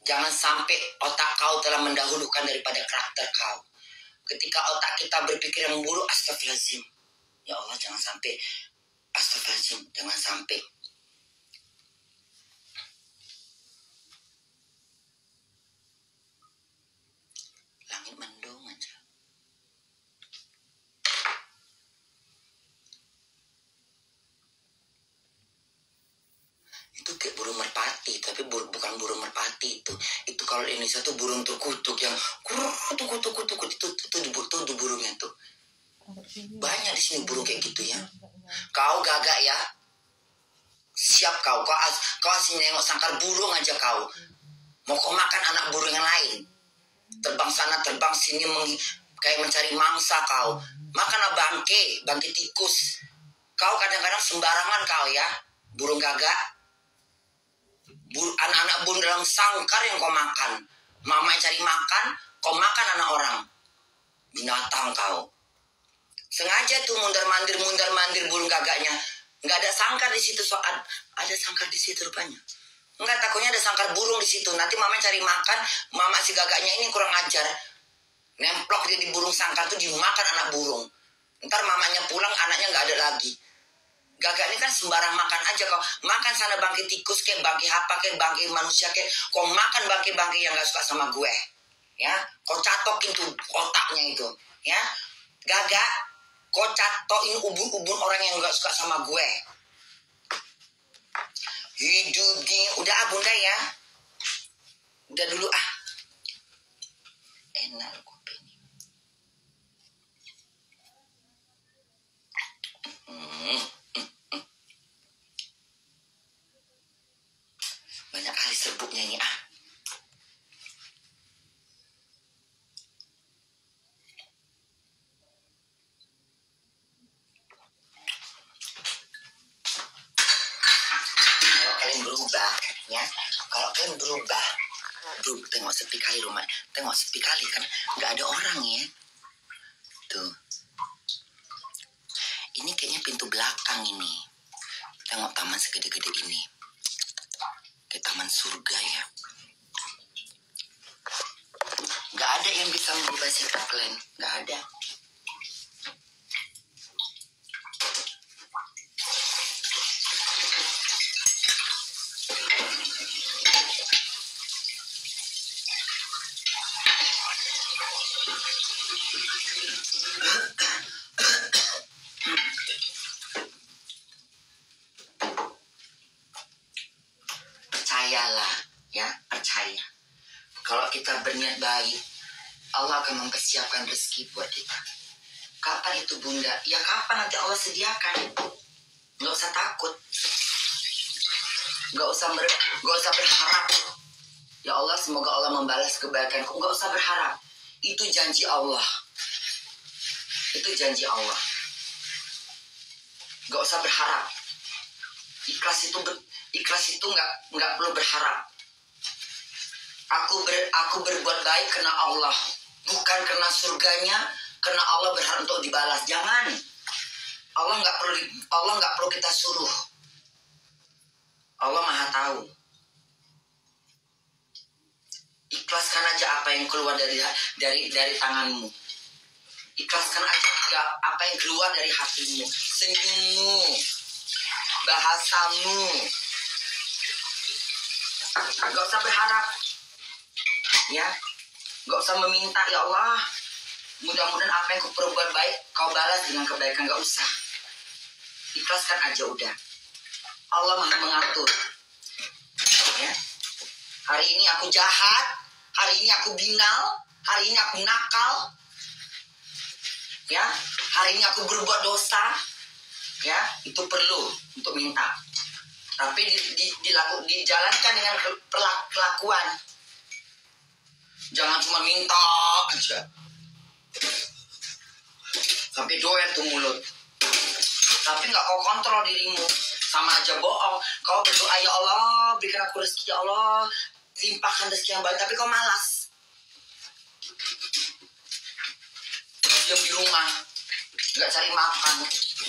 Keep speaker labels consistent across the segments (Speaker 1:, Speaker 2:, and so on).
Speaker 1: Jangan sampai otak kau telah mendahulukan daripada karakter kau. Ketika otak kita berpikir yang buruk, astagfirullahaladzim. Ya Allah, jangan sampai. Astagfirullahaladzim, jangan sampai. Langit mendung aja. Itu kayak burung merpati, tapi bukan burung merpati itu. Itu kalau di Indonesia tuh burung terkutuk yang kutuk itu burungnya tuh. Banyak di sini burung kayak gitu ya. Kau gagak ya. Siap kau asli nengok sangkar burung aja kau. Mau kau makan anak burung yang lain. Terbang sana terbang sini kayak mencari mangsa kau. Makanlah bangke tikus. Kau kadang-kadang sembarangan kau ya. Burung gagak. Anak-anak burung dalam sangkar yang kau makan. Mama cari makan, kau makan anak orang. Binatang kau. Sengaja tuh mundar-mandir burung gagaknya. Nggak ada sangkar di situ, ada sangkar di situ rupanya. Enggak, takutnya ada sangkar burung di situ. Nanti mama cari makan, mama si gagaknya ini kurang ajar. Nemplok dia di burung sangkar tuh dimakan anak burung. Ntar mamanya pulang, anaknya nggak ada lagi. Gagak ini kan sembarang makan aja kau. Makan sana bangke tikus kayak bangke apa kayak bangke manusia kayak. Kau makan bangke yang gak suka sama gue. Ya, kau catokin tuh otaknya itu. Ya, gagak, kau catokin ubun-ubun orang yang gak suka sama gue. Hidup di, udah bunda ya. Udah dulu Enak kopi ini. Banyak kali serbuknya ini Kalau kalian berubah ya, tengok sepi kali rumah, tengok sepi kali kan, nggak ada orang ya. Tuh, ini kayaknya pintu belakang ini. Tengok taman segede-gede ini. Ke taman surga ya. Gak ada yang bisa merubah sikap kalian. Gak ada. Percayalah ya, percaya. Kalau kita berniat baik, Allah akan mempersiapkan rezeki buat kita. Kapan itu bunda? Ya kapan nanti Allah sediakan. Gak usah takut. Gak usah berharap. Ya Allah, semoga Allah membalas kebaikanku. Gak usah berharap. Itu janji Allah. Itu janji Allah. Gak usah berharap. Ikhlas itu nggak perlu berharap. Aku berbuat baik karena Allah, bukan karena surganya, karena Allah berharap untuk dibalas. Jangan. Allah nggak perlu kita suruh. Allah Maha tahu. Ikhlaskan aja apa yang keluar dari tanganmu. Ikhlaskan aja apa yang keluar dari hatimu, senyummu, bahasamu. Gak usah berharap, ya. Gak usah meminta, ya Allah, mudah-mudahan apa yang kau perbuat baik kau balas dengan kebaikan. Gak usah. Ikhlaskan aja udah. Allah Maha mengatur. Ya. Hari ini aku jahat, hari ini aku binal, hari ini aku nakal, ya. Hari ini aku berbuat dosa, ya. Itu perlu untuk minta. Tapi dijalankan dengan kelakuan. Jangan cuma minta aja. Sampai doyan tuh mulut. Tapi nggak kau kontrol dirimu. Sama aja bohong. Kau berdoa, ya Allah, berikan aku rezeki, ya Allah, limpahkan rezeki yang baik. Tapi kau malas. Diam di rumah. Nggak cari makan.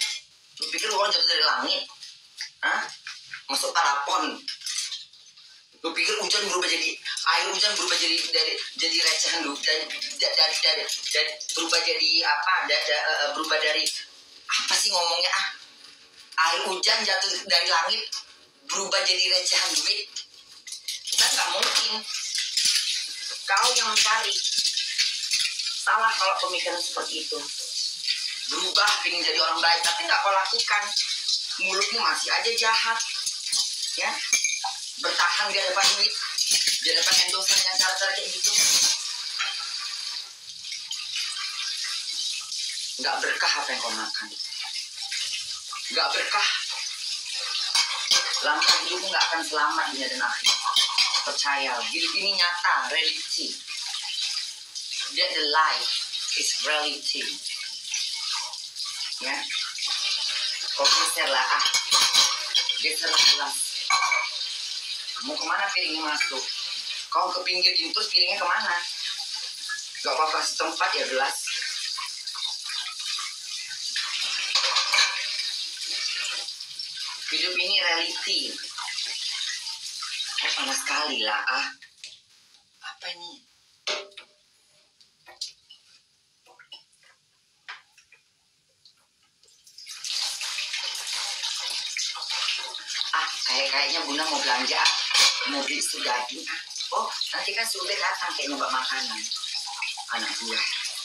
Speaker 1: Lu pikir uang jatuh dari langit? Hah? Masuk parapon. Lu pikir hujan berubah jadi air hujan berubah jadi recehan lu dari berubah jadi apa? Berubah dari apa sih ngomongnya ah? Air hujan jatuh dari langit berubah jadi recehan duit? Kan nggak mungkin. Kau yang mencari. Salah kalau pemikiran seperti itu. Berubah ingin jadi orang baik tapi nggak kau lakukan. Mulutmu masih aja jahat, ya. Bertahan biar dapat duit, biar dapat endorsean yang cara-cara kayak gitu. Nggak berkah apa yang kau makan. Nggak berkah. Langkah hidupmu nggak akan selamat dunia dan akhirat. Percaya, hidup ini nyata, reality. That the life is reality. Ya, kau geser lah ah, geser lah. Mau kemana piringnya masuk? Kau ke pinggir itu terus piringnya kemana? Gak apa-apa setempat ya gelas. Hidup ini reality. Panas sekali lah ah. Apa ini? Kayaknya Bunda mau belanja, mau beli susu daging. Oh, nanti kan Sube datang kayak nyoba makanan. Anak buah.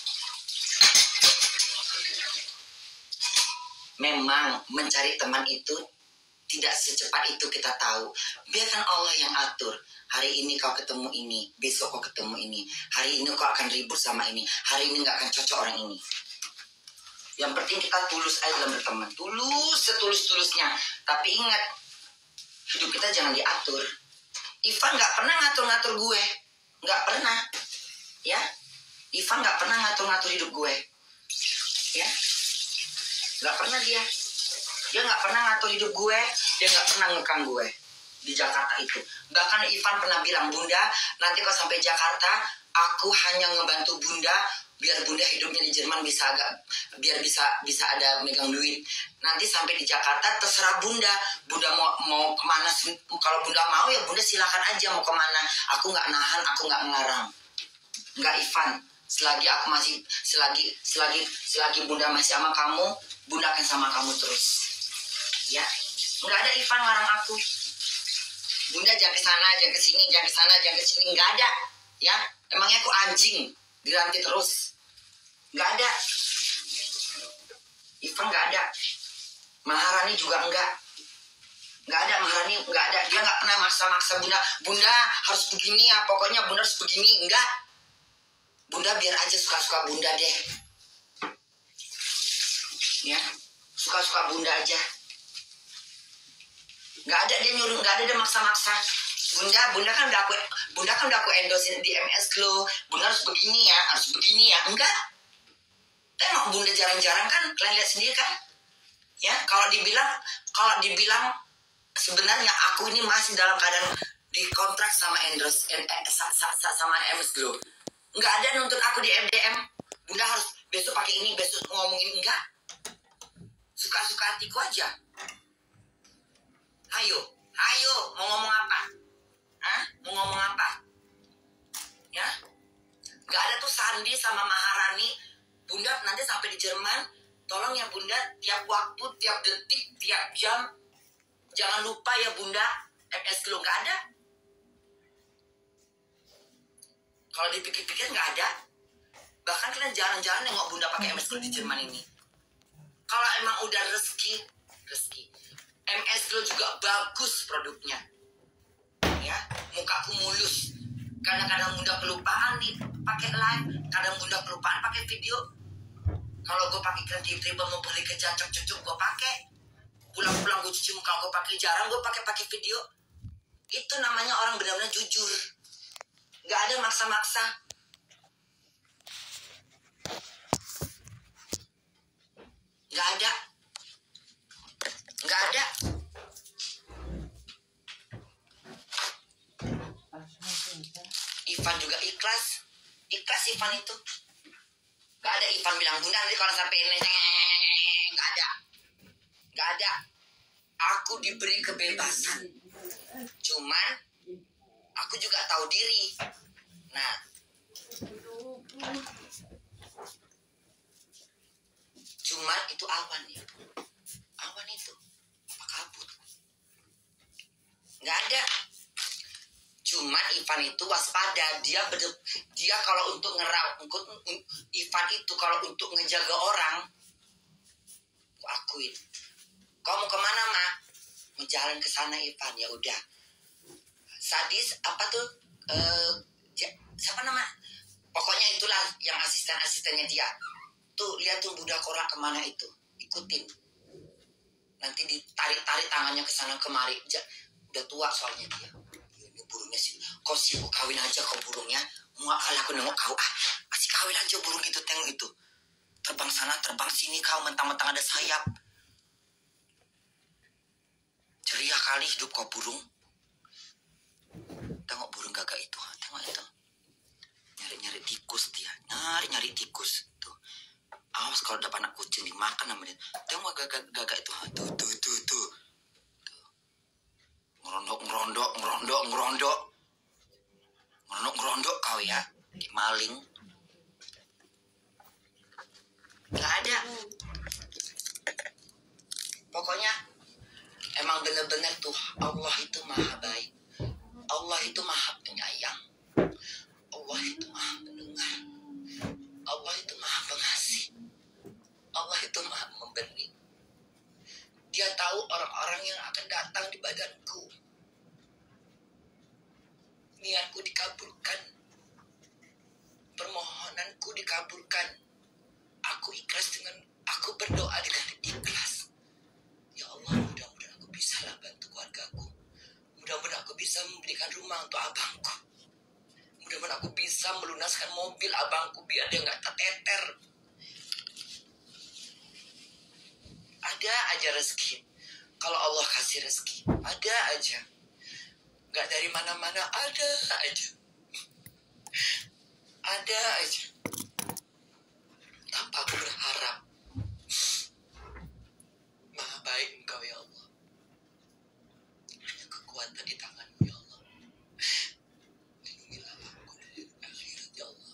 Speaker 1: Memang mencari teman itu tidak secepat itu kita tahu. Biarkan Allah yang atur. Hari ini kau ketemu ini, besok kau ketemu ini. Hari ini kau akan ribut sama ini. Hari ini gak akan cocok orang ini. Yang penting kita tulus aja dalam berteman. Tulus setulus-tulusnya. Tapi ingat, hidup kita jangan diatur. Ivan gak pernah ngatur-ngatur gue. Gak pernah. Ya. Ivan gak pernah ngatur-ngatur hidup gue. Ya. Gak pernah dia. Dia gak pernah ngatur hidup gue. Dia gak pernah ngekang gue. Di Jakarta itu. Bahkan Ivan pernah bilang, Bunda, nanti kalau sampai Jakarta, aku hanya ngebantu Bunda biar Bunda hidupnya di Jerman bisa agak, biar bisa ada megang duit. Nanti sampai di Jakarta terserah Bunda. Bunda mau kemana? Kalau Bunda mau ya Bunda silakan aja mau kemana. Aku nggak nahan, aku nggak ngelarang. Nggak Ivan. Selagi aku masih selagi Bunda masih sama kamu, Bunda akan sama kamu terus. Ya, nggak ada Ivan ngelarang aku. Bunda jangan ke sana, jangan ke sini, jangan ke sana, jangan ke sini, nggak ada. Ya, emangnya aku anjing dirantai terus? Nggak ada. Ivan nggak ada. Maharani juga nggak ada. Maharani nggak ada. Dia nggak pernah maksa-maksa Bunda harus begini ya, pokoknya Bunda harus begini. Enggak. Bunda biar aja suka-suka Bunda deh. Ya, suka-suka Bunda aja. Nggak ada dia nyuruh, nggak ada dia maksa-maksa. Bunda kan udah aku endorsein di MS Glow. Bunda harus begini ya, enggak. Emang Bunda jarang-jarang kan, kalian lihat sendiri kan? Ya, kalau dibilang sebenarnya aku ini masih dalam keadaan dikontrak sama sama MS Glow. Enggak ada nuntut aku di MDM. Bunda harus besok pakai ini, besok ngomongin, enggak. Suka-suka hatiku aja. Ayo, mau ngomong apa? Mau ngomong apa? Ya, nggak ada tuh Sandi sama Maharani. Bunda nanti sampai di Jerman, tolong ya Bunda, tiap waktu, tiap detik, tiap jam, jangan lupa ya Bunda, MS Glow nggak ada. Kalau dipikir-pikir nggak ada. Bahkan kalian jarang-jarang nengok Bunda pakai MS Glow di Jerman ini. Kalau emang udah rezeki, MS Glow juga bagus produknya. Ya, mukaku mulus. Kadang-kadang Bunda kelupaan nih pakai live, kadang Bunda kelupaan pakai video. Kalau gue pakai krim mau beli ke Cacok Cucuk gue pakai. Pulang-pulang gue cuci muka gue pakai, jarang gue pakai video. Itu namanya orang benar-benar jujur. Gak ada maksa-maksa. Gak ada. Ivan juga ikhlas Ivan itu. Gak ada Ivan bilang Bunda nanti kalau sampai ini gak ada. Aku diberi kebebasan. Cuman aku juga tahu diri. Nah, cuman itu awan ya. Awan itu apa kabut? Nggak ada. Cuman Ivan itu waspada. Dia kalau untuk Ivan itu kalau untuk ngejaga orang, aku akuin. Kau mau kemana, Ma? Mau jalan ke sana, Ivan. Ya udah. Sadis apa tuh? Siapa nama? Pokoknya itulah yang asisten-asistennya dia. Tuh lihat tuh budak korak kemana itu, ikutin. Nanti ditarik-tarik tangannya ke sana kemari. Udah tua soalnya dia. Ini burungnya sih. Kau sibuk kawin aja kau burungnya. Muak kalau aku nengok kau. Masih kawin aja burung itu, tengok itu. Terbang sana, terbang sini kau, mentang-mentang ada sayap. Ceria kali hidup kau burung. Tengok burung gagak itu, tengok itu. Nyari-nyari tikus dia, nyari-nyari tikus. Tuh. Awas kalau dapat anak kucing dimakan sama dia. Tengok gagak itu, tuh. Ngerondok kau ya, di maling. Gak ada. Pokoknya emang bener-bener tuh Allah itu maha baik. Allah itu maha penyayang. Allah itu maha pendengar. Allah itu maha pengasih. Allah itu maha memberi. Dia tahu orang-orang yang akan datang di badanku. Niatku dikabulkan. Permohonanku dikabulkan. Aku berdoa dengan ikhlas. Ya Allah, mudah-mudahan aku bisa lah bantu keluargaku. Mudah-mudahan aku bisa memberikan rumah untuk abangku. Mudah-mudahan aku bisa melunaskan mobil abangku biar dia nggak terteter. Ada aja rezeki. Kalau Allah kasih rezeki, ada aja. Nggak dari mana-mana, ada aja. Ada aja. Tanpa aku berharap. Maha baik Engkau ya Allah. Hanya kekuatan di tangan-Mu ya Allah. Lindungilah aku dari akhirat ya Allah.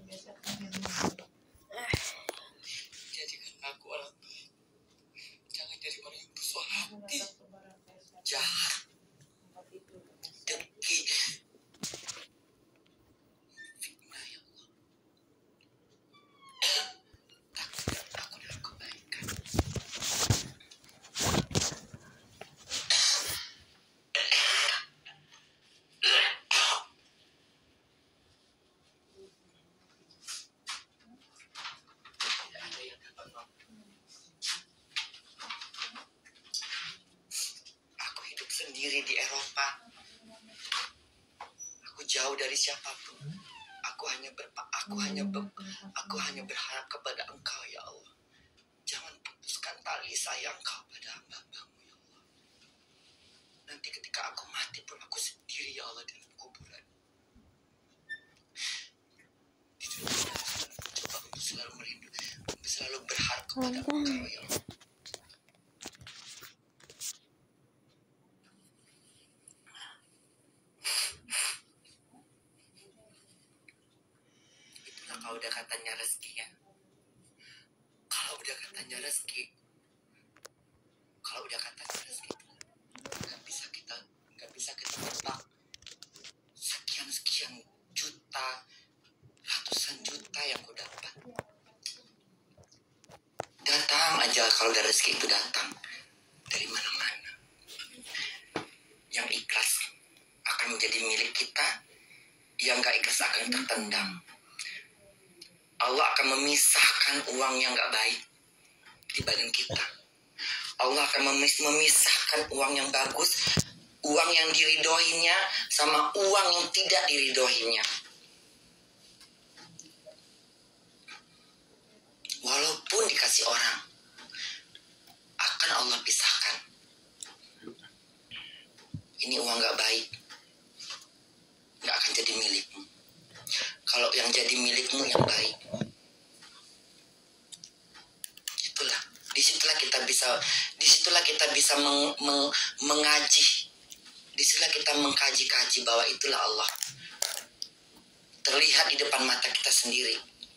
Speaker 1: Jadikan aku orang baik. Jangan jadi orang yang bersuah hati, jahat, dengki, fitnah ya Allah. Takutkan aku dalam kebaikan. Sendiri di Eropa. Aku jauh dari siapapun. Aku hanya berharap kepada Engkau ya Allah. Jangan putuskan tali sayang Kau pada hamba-Mu ya Allah. Nanti ketika aku mati pun aku sendiri ya Allah dalam kuburan. Di dunia coba untuk selalu merindu, selalu berharap kepada Engkau ya Allah. Kalau udah katanya rezeki ya. Kalau udah katanya rezeki nggak bisa kita tebak. Sekian juta, ratusan juta yang kau dapat. Datang aja kalau udah rezeki itu datang dari mana-mana. Yang ikhlas akan menjadi milik kita, yang nggak ikhlas akan tertendang. Allah akan memisahkan uang yang gak baik di badan kita. Allah akan memisahkan uang yang bagus, uang yang diridoinya sama uang yang tidak diridoinya. Walaupun dikasih orang, akan Allah pisahkan. Ini uang gak baik, gak akan jadi milikmu. Kalau yang jadi milikmu yang baik, disitulah kita bisa mengaji Disitulah kita mengkaji-kaji bahwa itulah Allah. Terlihat di depan mata kita sendiri.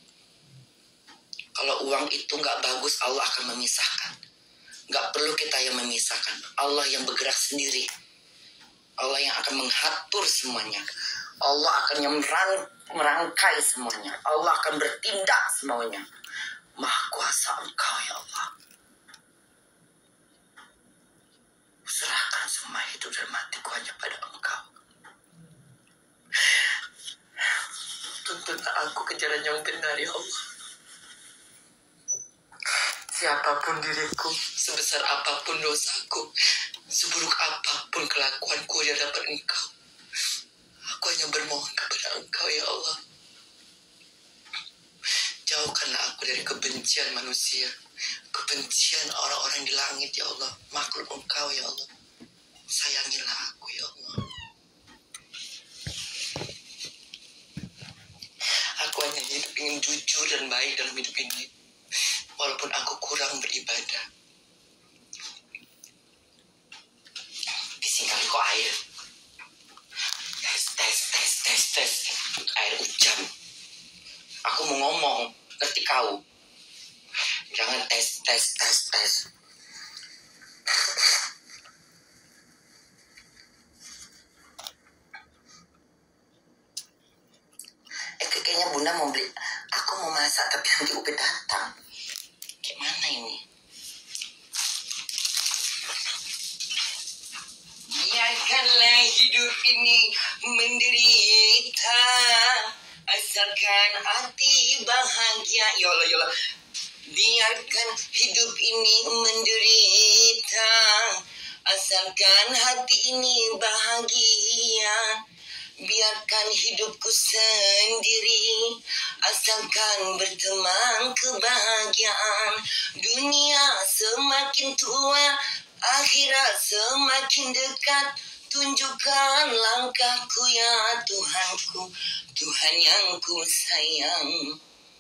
Speaker 1: Kalau uang itu nggak bagus, Allah akan memisahkan. Nggak perlu kita yang memisahkan. Allah yang bergerak sendiri. Allah yang akan mengatur semuanya. Allah akan yang merangkai semuanya. Allah akan bertindak semuanya. Maha kuasa Engkau ya Allah. Serahkan semua hidup dan matiku hanya pada Engkau. Tuntunlah aku ke jalan yang benar ya Allah. Siapapun diriku, sebesar apapun dosaku, seburuk apapun kelakuanku di hadapan Engkau, aku hanya bermohon kepada Engkau ya Allah. Jauhkanlah aku dari kebencian manusia, kebencian orang-orang di langit ya Allah, makhluk Engkau ya Allah. Sayangilah aku ya Allah. Aku hanya ingin jujur dan baik dalam hidup ini, walaupun aku kurang beribadah. Disini kok air. Tes. Air hujan. Aku mau ngomong, ngerti kau? Jangan tes. Kayaknya Bunda mau beli. Aku mau masak tapi nanti Ubed datang. Kayak mana ini? Biarkanlah hidup ini menderita, asalkan hati bahagia. Ya Allah. Biarkan hidup ini menderita, asalkan hati ini bahagia. Biarkan hidupku sendiri, asalkan berteman kebahagiaan. Dunia semakin tua, akhirat semakin dekat. Tunjukkan langkahku ya Tuhanku, Tuhan yang ku sayang.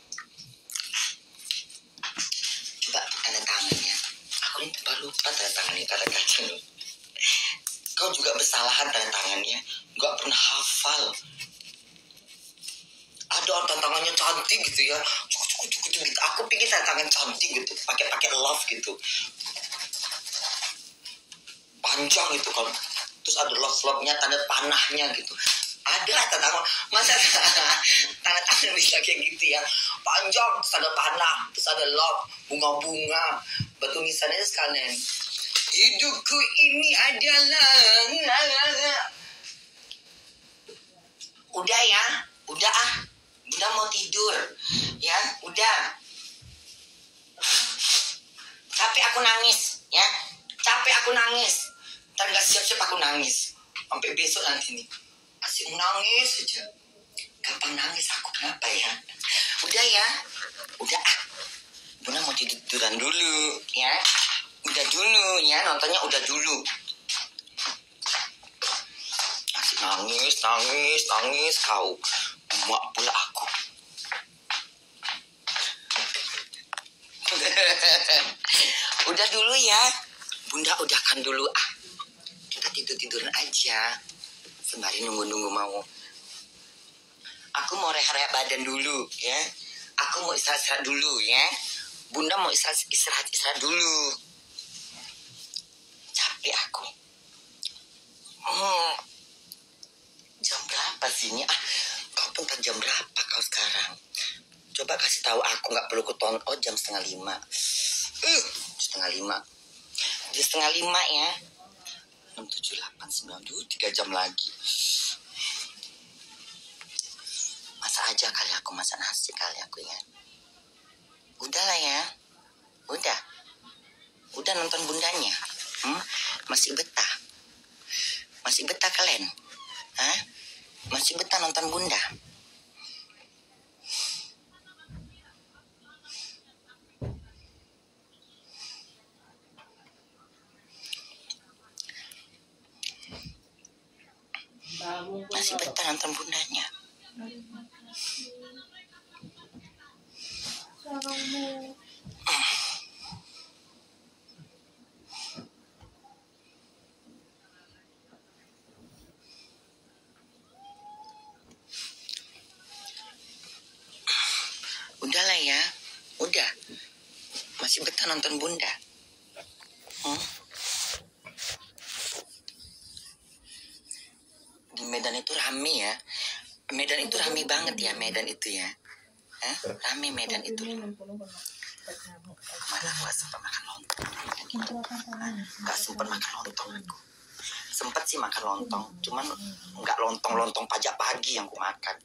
Speaker 1: Coba tanda tangannya. Aku ini lupa tanda tangannya, kata-kata loh. Kau juga bersalahan tanda tangannya, nggak pernah hafal. Ada orang tanda tangannya cantik gitu ya, cukup gitu. Aku pikir tanda tangan cantik gitu, pakai love gitu, panjang gitu kan. Terus ada love-nya, tanda panahnya gitu. Ada tanda tangan, masa tanda tangan bisa kayak gitu ya, panjang, terus ada panah, terus ada love, bunga-bunga, batu nisannya sekalian. Hidupku ini adalah. Udah ya, udah ah. Bunda mau tidur. Ya, udah. Capek aku nangis, ya. Capek aku nangis. Ntar gak siap-siap aku nangis. Sampai besok nanti nih. Asik nangis aja. Gampang nangis aku, kenapa ya? Udah ya, udah ah. Bunda mau tiduran dulu, ya. Udah dulu ya, nontonnya udah dulu. Asik nangis kau. Muak pula aku. Udah dulu ya. Bunda udahkan dulu ah. Kita tiduran aja. Sembari nunggu mau. Aku mau rehat badan dulu ya. Aku mau istirahat dulu ya. Bunda mau istirahat dulu. Aku jam berapa sih ini? Kau tentang jam berapa kau sekarang? Coba kasih tahu aku, nggak perlu kuton. Oh, jam 4:30. 4:30. Jam 4:30 ya. 6, 7, 8, 9, 3 jam lagi. Masak aja kali aku, masak nasi kali aku ya. Udahlah ya. Udah nonton bundanya. Masih betah kalian? Hah? Masih betah nonton bunda? Masih betah nonton bundanya? bisa nonton Bunda. Di Medan itu rame ya. Medan itu rame banget ya, Medan itu ya. Rame Medan itu. Malah gak sempat makan lontong. Gak sempat makan lontong aku. Sempat sih makan lontong, cuman gak lontong pajak pagi yang aku makan.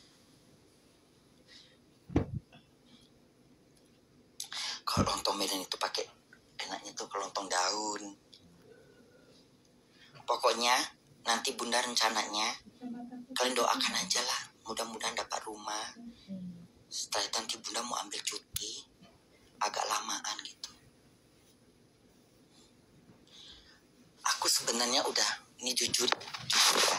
Speaker 1: Kalau lontong Medan itu pakai enaknya tuh lontong daun. Pokoknya nanti Bunda rencananya kalian doakan aja lah, mudah-mudahan dapat rumah. Setelah itu nanti Bunda mau ambil cuti agak lamaan gitu. Aku sebenarnya udah, ini jujur ya.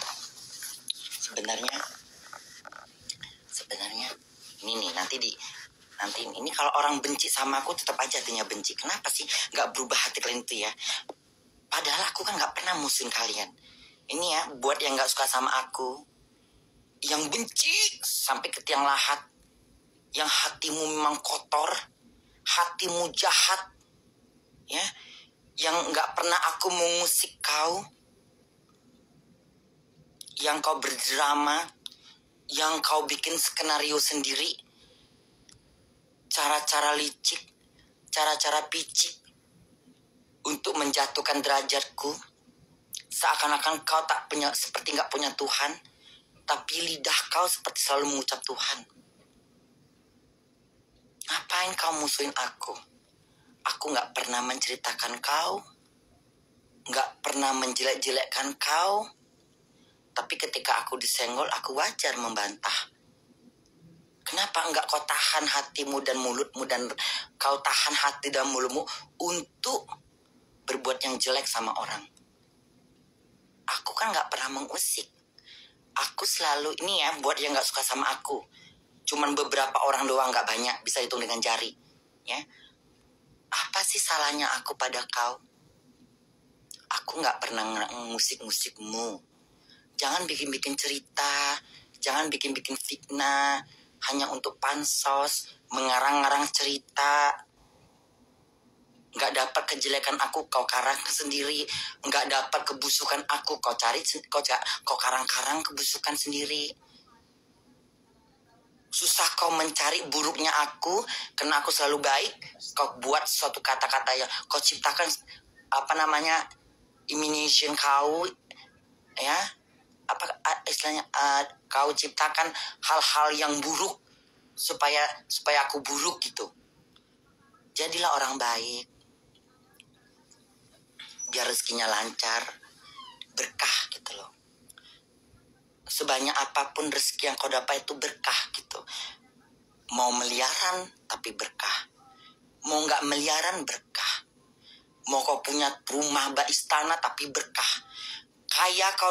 Speaker 1: Sebenarnya ini nih nanti ini kalau orang benci sama aku tetap aja hatinya benci. Kenapa sih nggak berubah hati kalian itu ya? Padahal aku kan nggak pernah musuhin kalian. Ini ya buat yang nggak suka sama aku, yang benci sampai ke tiang lahat, yang hatimu memang kotor, hatimu jahat, ya, yang nggak pernah aku mengusik kau, yang kau berdrama, yang kau bikin skenario sendiri, cara-cara licik, cara-cara picik untuk menjatuhkan derajatku, seakan-akan kau seperti nggak punya Tuhan, tapi lidah kau seperti selalu mengucap Tuhan. Ngapain kau musuhin aku? Aku nggak pernah menceritakan kau, nggak pernah menjelek-jelekkan kau, tapi ketika aku disenggol, aku wajar membantah. Kenapa enggak kau tahan hatimu dan mulutmu, dan kau tahan hati dan mulutmu untuk berbuat yang jelek sama orang? Aku kan nggak pernah mengusik. Aku selalu, ini ya buat yang nggak suka sama aku, cuman beberapa orang doang, nggak banyak, bisa hitung dengan jari, ya. Apa sih salahnya aku pada kau? Aku nggak pernah ngusik-ngusikmu. Jangan bikin-bikin cerita, jangan bikin-bikin fitnah hanya untuk pansos, mengarang-ngarang cerita. Nggak dapat kejelekan aku, kau karang sendiri. Nggak dapat kebusukan aku, kau karang-karang kebusukan sendiri. Susah kau mencari buruknya aku, karena aku selalu baik. Kau buat suatu kata-kata yang kau ciptakan, imagination kau, ya, istilahnya, kau ciptakan hal-hal yang buruk supaya aku buruk gitu. Jadilah orang baik, biar rezekinya lancar, berkah gitu loh. Sebanyak apapun rezeki yang kau dapat itu berkah gitu. Mau miliaran tapi berkah, mau nggak miliaran berkah. Mau kau punya rumah istana tapi berkah. Kaya kau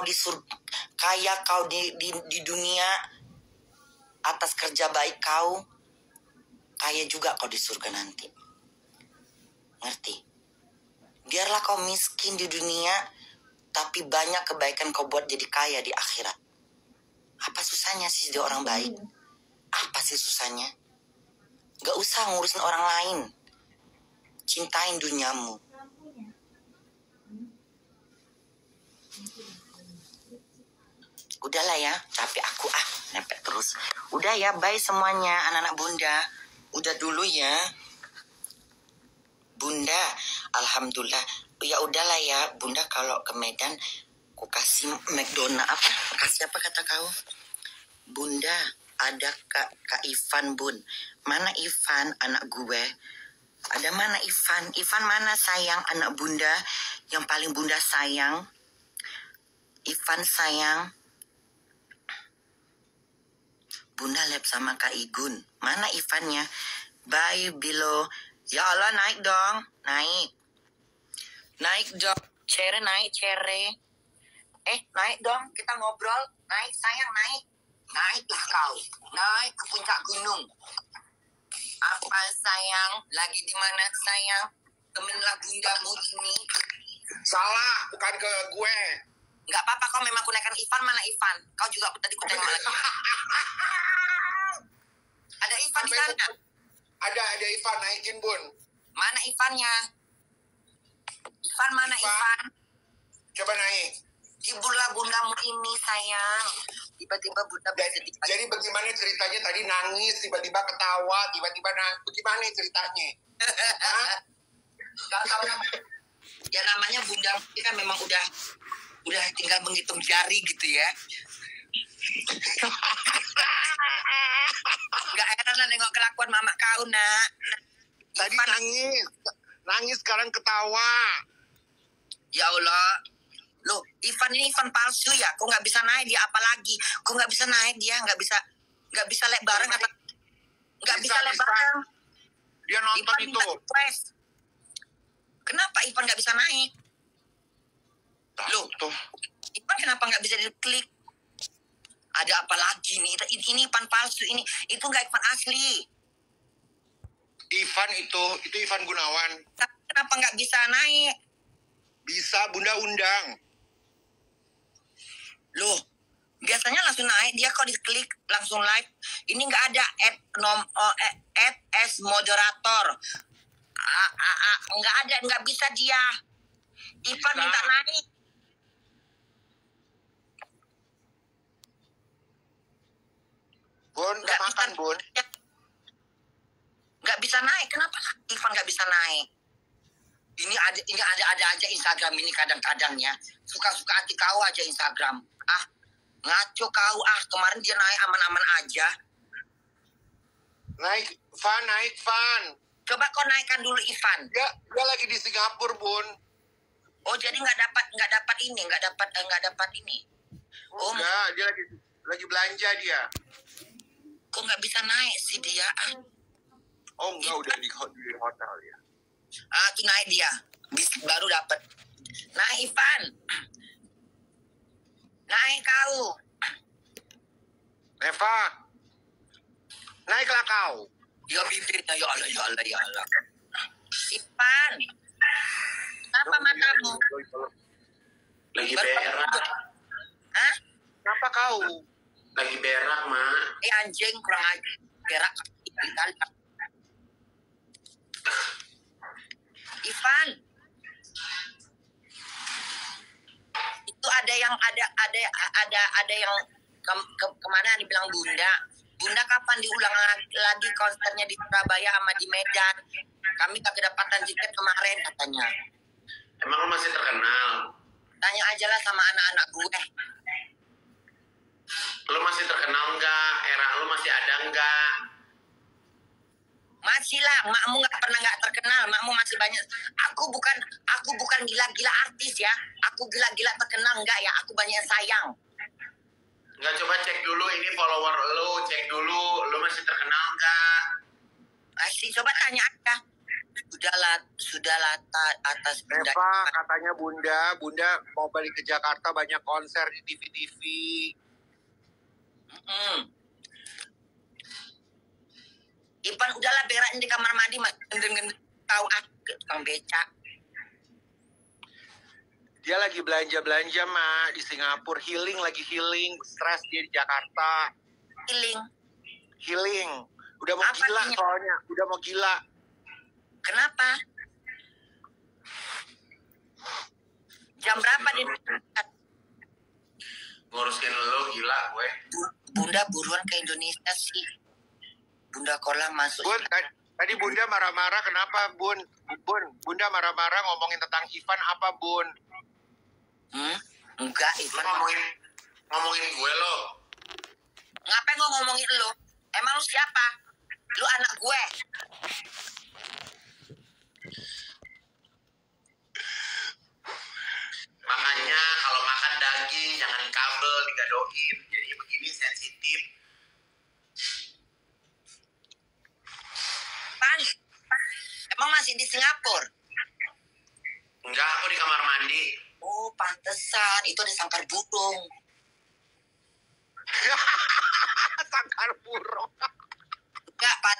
Speaker 1: di dunia atas kerja baik kau, kaya juga kau di surga nanti. Ngerti? Biarlah kau miskin di dunia, tapi banyak kebaikan kau buat jadi kaya di akhirat. Apa susahnya sih jadi orang baik? Apa sih susahnya? Gak usah ngurusin orang lain. Cintain duniamu. Udahlah ya, capek aku nempel terus. Udah ya, bye semuanya anak-anak Bunda. Udah dulu ya. Bunda, alhamdulillah. Ya udahlah ya, Bunda kalau ke Medan aku kasih McDonald apa? Kasih apa kata kau? Bunda, ada Kak Ivan, Bun. Mana Ivan, anak gue? Ada mana Ivan? Ivan mana sayang, anak Bunda yang paling Bunda sayang? Ivan sayang. Bunda lab sama Kak Igun. Mana Ivannya? Bye below. Ya Allah, naik dong. Naik. Naik dong. Cere naik, Cere. Naik dong. Kita ngobrol. Naik, sayang, naik. Naiklah kau. Naik ke puncak gunung. Apa sayang? Lagi di mana sayang? Temenlah bundamu ini.
Speaker 2: Salah, bukan ke gue.
Speaker 1: Nggak apa-apa, kau memang gunakan Ivan. Mana Ivan? Kau juga tadi kutengok lagi. Ada Ivan di sana.
Speaker 2: Ada Ivan, naikin Bun.
Speaker 1: Mana Ivannya? Ivan mana Ivan?
Speaker 2: Coba naik.
Speaker 1: Hiburlah bundamu ini sayang. Tiba-tiba bunda bersedih.
Speaker 2: Jadi bagaimana ceritanya tadi nangis, tiba-tiba ketawa, tiba-tiba nangis. Bagaimana ceritanya?
Speaker 1: Gak tahu namanya. Ya namanya bunda kan memang udah tinggal menghitung jari gitu ya. Gak heran lah nengok kelakuan mama kau nak.
Speaker 2: Tadi nangis sekarang ketawa.
Speaker 1: Ya Allah. Loh, Ivan ini Ivan palsu ya? Kok nggak bisa naik dia? Apalagi? Kok nggak bisa naik dia? Nggak bisa lek bareng apa? Nggak bisa lek bareng.
Speaker 2: Dia nonton
Speaker 1: Ivan
Speaker 2: itu.
Speaker 1: Kenapa Ivan nggak bisa naik? Loh, Ivan kenapa nggak bisa diklik? Ada apa lagi nih? Ini Ivan palsu ini. Itu nggak Ivan asli.
Speaker 2: Ivan itu Ivan Gunawan.
Speaker 1: Kenapa nggak bisa naik?
Speaker 2: Bisa, Bunda undang.
Speaker 1: Loh, biasanya langsung naik. Dia kalau diklik langsung live. Ini nggak ada add as moderator. Nggak ada, nggak bisa dia. Ivan minta naik.
Speaker 2: Bun, nggak makan, Bun.
Speaker 1: Nggak bisa naik. Kenapa Ivan nggak bisa naik? Ini ada aja Instagram ini kadang-kadangnya. Suka-suka hati kau aja Instagram. Ngaco kau. Kemarin dia naik aman-aman aja.
Speaker 2: Naik, Van.
Speaker 1: Coba kau naikkan dulu Ivan.
Speaker 2: Dia lagi di Singapura, Bun.
Speaker 1: Oh, jadi nggak dapat ini. Oh,
Speaker 2: enggak, dia lagi belanja dia.
Speaker 1: Kok nggak bisa naik sih dia?
Speaker 2: Oh, enggak, udah di hotel ya.
Speaker 1: Tuh naik dia. Baru dapat. Naik Ivan. Naik kau.
Speaker 2: Eva. Naiklah kau.
Speaker 1: Ya bibirnya ya Allah. Ivan. Apa matamu?
Speaker 3: Lagi berak.
Speaker 1: Hah?
Speaker 2: Kenapa kau?
Speaker 3: Lagi berak, Mak.
Speaker 1: Anjing kurang aja. Berak. Ivan. Itu ada yang kemana dibilang Bunda kapan diulang lagi konsernya di Surabaya sama di Medan? Kami tak kedapatan tiket kemarin katanya.
Speaker 3: Emang lu masih terkenal?
Speaker 1: Tanya aja lah sama anak-anak gue.
Speaker 3: Lu masih terkenal nggak? Era lu masih ada nggak?
Speaker 1: Masih lah, makmu nggak pernah nggak terkenal, makmu masih banyak. Aku bukan gila-gila artis ya. Aku gila-gila terkenal enggak ya? Aku banyak sayang.
Speaker 3: Nggak, coba cek dulu ini follower lu, cek dulu, lu masih terkenal nggak?
Speaker 1: Masih, coba tanya aja. Sudahlah atas Bunda.
Speaker 2: Eva, katanya Bunda mau balik ke Jakarta, banyak konser di TV-TV.
Speaker 1: Ivan udahlah berain di kamar mandi mas. Dengan tahu tukang becak.
Speaker 2: Dia lagi belanja Mak di Singapura, lagi healing, stres dia di Jakarta. Healing. Udah mau gila soalnya, udah mau gila.
Speaker 1: Kenapa? Jam berapa dia?
Speaker 3: Ngurusin lu gila gue.
Speaker 1: Bunda buruan ke Indonesia sih. Bunda Kola masuk.
Speaker 2: Bun, tadi Bunda marah-marah kenapa Bun? Bunda marah-marah ngomongin tentang Ivan apa Bun?
Speaker 1: Enggak, Ivan.
Speaker 3: Ngomongin gue lo.
Speaker 1: Ngapain gue ngomongin lo? Emang lu siapa? Lu anak gue.
Speaker 3: Makanya kalau makan daging jangan kabel digadoin. Jadi begini sensitif.
Speaker 1: Pan, emang masih di Singapura?
Speaker 3: Enggak, aku di kamar mandi.
Speaker 1: Oh, pantesan. Itu ada sangkar burung.
Speaker 2: Sangkar burung.
Speaker 1: Enggak, Pan.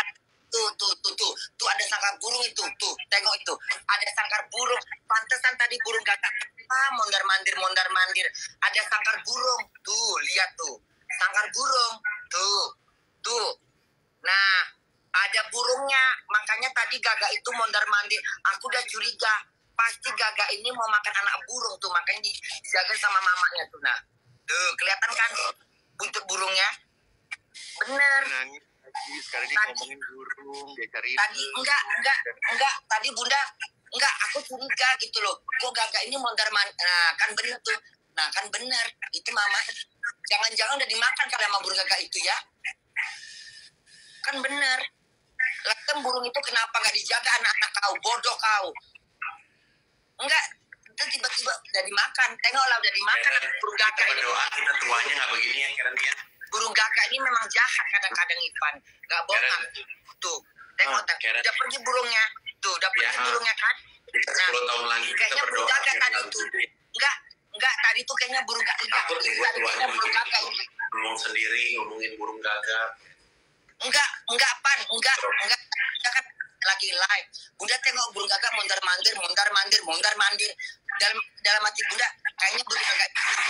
Speaker 1: Tuh ada sangkar burung itu. Tuh, tengok itu. Ada sangkar burung. Pantesan tadi burung gagak. Mondar-mandir. Ada sangkar burung. Tuh, lihat tuh. Sangkar burung. Tuh. Nah, Ada burungnya, makanya tadi Gaga itu mondar-mandir. Aku udah curiga, pasti Gaga ini mau makan anak burung tuh, makanya dijaga sama mamanya tuh. Nah, tuh kelihatan kan buntut burungnya? Bener.
Speaker 2: Nangis lagi. Sekarang dia ngomongin burung, dia cari.
Speaker 1: Tadi enggak. Tadi Bunda enggak. Aku curiga gitu loh. Kok Gaga ini mondar-mandir? Nah, kan bener tuh. Nah, kan bener. Itu mama. Jangan-jangan udah dimakan kali sama burung Gaga itu ya? Kan bener. Lah burung itu kenapa nggak dijaga anak-anak kau? Bodoh kau. Enggak. Itu tiba-tiba udah dimakan. Tengoklah udah dimakan burung Gaga ini.
Speaker 3: Berdoa kita tuanya nggak begini ya Karen ya.
Speaker 1: Burung Gaga ini memang jahat kadang-kadang Ivan. Nggak bohong. Tuh, tengok udah pergi burungnya. Tuh, udah pergi burungnya kan.
Speaker 3: Nah, 10 tahun lagi kita
Speaker 1: kayaknya burung
Speaker 3: berdoa.
Speaker 1: Gaga tadi tuh. Enggak, tadi tuh kayaknya burung Gaga.
Speaker 3: Takut nih gue tuanya
Speaker 1: burung Gaga
Speaker 3: begini.
Speaker 1: ini.
Speaker 3: Ngomong sendiri, ngomongin burung Gaga.
Speaker 1: Enggak, Pan. Enggak. Kita kan lagi live. Bunda tengok burung Gaga mondar-mandir. Dalam hati Bunda, kayaknya burung Gaga.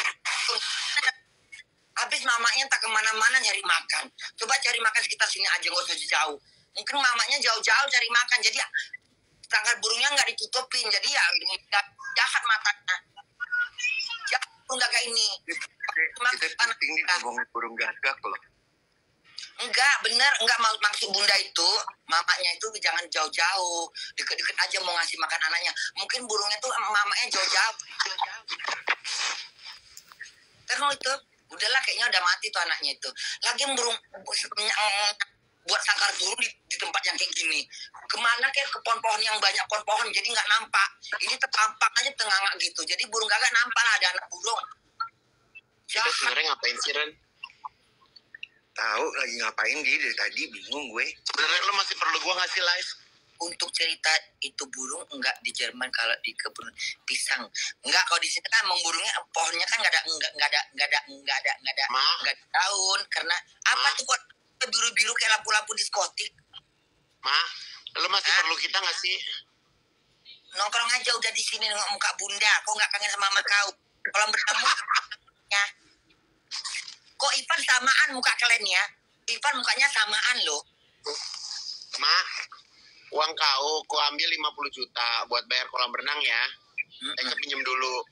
Speaker 1: Habis mamanya tak kemana-mana nyari makan. Coba cari makan sekitar sini aja, nggak usah jauh. Mungkin mamanya jauh-jauh cari makan. Jadi ya, tanggal burungnya nggak ditutupin. Jadi ya jahat matanya. Jahat burung Gaga ini.
Speaker 2: Kita tinggi ngomongin burung gagak loh.
Speaker 1: Enggak, bener. Enggak, maksud Bunda itu, mamanya itu jangan jauh-jauh. Deket-deket aja mau ngasih makan anaknya. Mungkin burungnya tuh mamanya jauh-jauh. Tengok itu. Udahlah kayaknya udah mati tuh anaknya itu. Lagi burung buat sangkar burung di tempat yang kayak gini. Kemana kayak ke pohon-pohon yang banyak pohon-pohon jadi nggak nampak. Ini tertampak aja tengah gitu. Jadi burung Gaga nampak lah ada anak burung.
Speaker 3: Kita sebenarnya ngapain sih Ren?
Speaker 2: Tahu lagi ngapain dia dari tadi bingung gue.
Speaker 3: Sebenarnya lo masih perlu gue ngasih live.
Speaker 1: Untuk cerita itu burung enggak di Jerman kalau di kebun pisang enggak, kalau di sini kan emang burungnya pohonnya kan enggak ada daun karena apa tuh kok biru-biru kayak lampu-lampu diskotik.
Speaker 3: Lo masih perlu kita nggak sih?
Speaker 1: Nongkrong aja udah di sini nengok muka Bunda. Kok nggak kangen sama mama kau? Kalau bertemu ya. Kok Ivan samaan muka kalian ya? Ivan mukanya samaan loh.
Speaker 3: Uang kau ambil 50 juta buat bayar kolam renang ya. Eka pinjem dulu.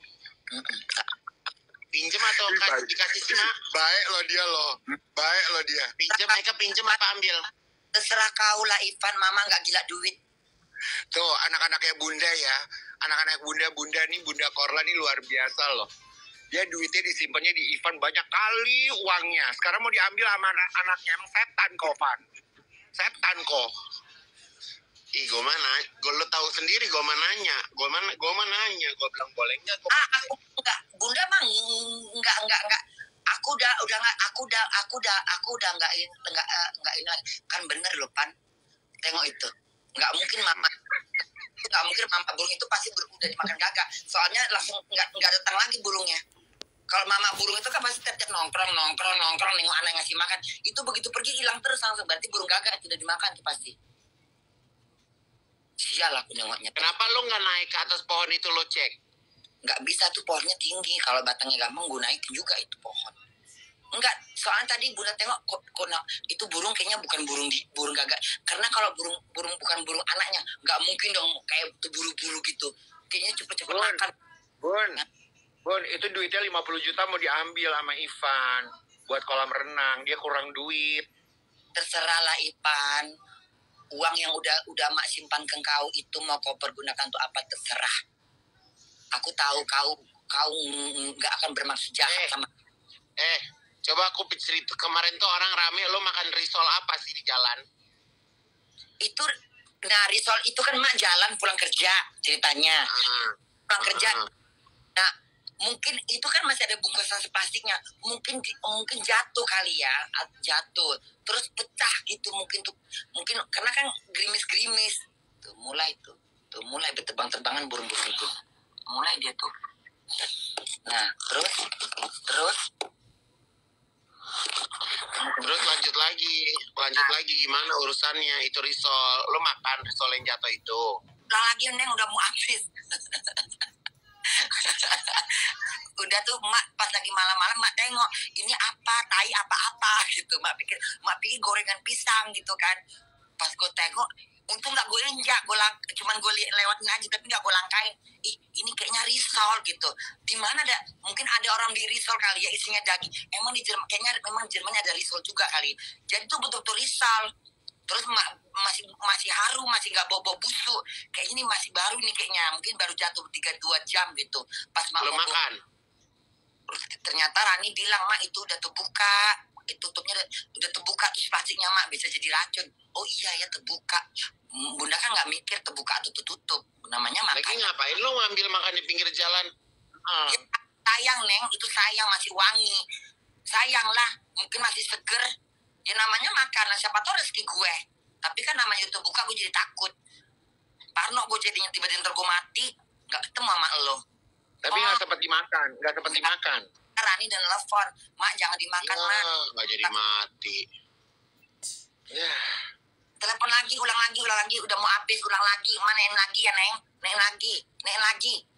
Speaker 3: Pinjem atau dikasih sih, Mak?
Speaker 2: Baik lo dia.
Speaker 3: Pinjem apa ambil?
Speaker 1: Terserah kau lah Ivan, mama nggak gila duit.
Speaker 2: Tuh anak-anaknya Bunda ya. Anak-anak Bunda nih, Bunda Korla nih luar biasa loh. Dia duitnya disimpannya di Ivan banyak kali uangnya. Sekarang mau diambil sama anak-anaknya. Emang setan kok, Van. Setan kok.
Speaker 3: Gue lo tahu sendiri gue nanya. Gue bilang boleh nggak?
Speaker 1: Aku enggak, Bunda mah enggak. Aku udah enggak ini kan bener loh Pan. Tengok itu. Enggak mungkin mama burung itu pasti udah dimakan Gaga. Soalnya langsung enggak datang lagi burungnya. Kalau mama burung itu kan pasti tiap nongkrong nengok anak ngasih makan. Itu begitu pergi hilang terus langsung, berarti burung Gaga tidak dimakan tuh pasti. Sial aku nengoknya.
Speaker 3: Kenapa lo nggak naik ke atas pohon itu lo cek?
Speaker 1: Nggak bisa tuh, pohonnya tinggi. Kalau batangnya gampang gue naikin juga itu pohon. Enggak, soalnya tadi Bunda tengok kok itu burung kayaknya bukan burung Gaga. Karena kalau burung bukan burung anaknya, nggak mungkin dong kayak buru-buru gitu. Kayaknya cepet-cepet makan.
Speaker 2: Bun, itu duitnya 50 juta mau diambil sama Ivan buat kolam renang. Dia kurang duit.
Speaker 1: Terserah lah Ivan. Uang yang udah mak simpan ke kau itu mau kau pergunakan untuk apa terserah. Aku tahu kau nggak akan bermaksud jahat sama.
Speaker 3: Coba aku cerita kemarin tuh orang rame lo makan risol apa sih di jalan?
Speaker 1: Risol itu kan mak jalan pulang kerja ceritanya. Pulang kerja. Nah, mungkin itu kan masih ada bungkusan plastiknya. Mungkin jatuh kali ya, jatuh. Terus pecah gitu mungkin karena kan gerimis. Tuh mulai berterbang-terbangan burung-burung itu. Mulai dia tuh. Nah, terus
Speaker 3: lanjut lagi gimana urusannya itu risol? Lo makan risol yang jatuh itu?
Speaker 1: Pulang lagi Neng udah mau habis. Udah tuh mak pas lagi malam-malam mak tengok ini apa tai apa gitu mak pikir gorengan pisang gitu kan. Pas gue tengok, untung gak gue injak, cuman gue lewatin aja, tapi gak gue langkain. Ini kayaknya risol gitu. Di mana ada, mungkin ada orang di risol kali ya, isinya daging. Emang di Jerman, kayaknya memang Jermannya ada risol juga kali. Jadi tuh betul-betul risol. Terus masih harum, masih nggak bau busuk. Kayaknya ini masih baru nih kayaknya. Mungkin baru jatuh 3-2 jam gitu. Pas mak
Speaker 3: Lo makan?
Speaker 1: ternyata Rani bilang, mak itu udah terbuka. Tutupnya udah terbuka, terus plastiknya mak bisa jadi racun. Oh iya ya terbuka. Bunda kan nggak mikir terbuka atau tutup. Namanya makan.
Speaker 3: Lagi ngapain lo ngambil makan di pinggir jalan?
Speaker 1: Ya, sayang Neng, itu sayang, masih wangi. Sayang lah, mungkin masih seger. Ya namanya makan, siapa tahu rezeki gue. Tapi kan namanya itu buka, gue jadi takut. Parno gue jadinya tiba-tiba ntar gue mati, gak ketemu sama lo.
Speaker 3: Tapi nggak sempat dimakan, nggak sempat dimakan.
Speaker 1: Rani dan telepon, mak jangan dimakan mak.
Speaker 3: Nggak jadi mati. Ya.
Speaker 1: Telepon lagi, ulang lagi, udah mau habis, ulang lagi. Mana naik lagi ya Neng, naik lagi.